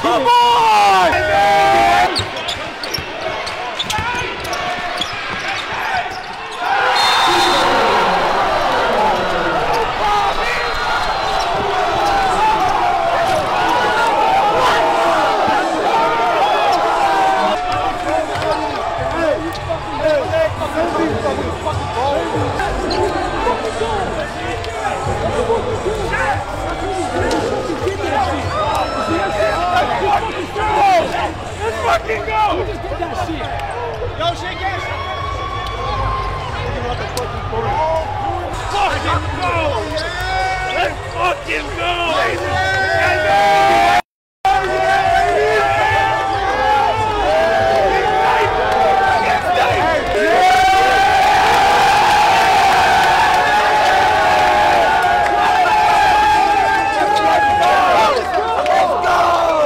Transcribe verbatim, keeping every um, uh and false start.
Come on! Let's fucking go! Who just did that shit? Yo, shake hands! Fucking go! Let's fucking go!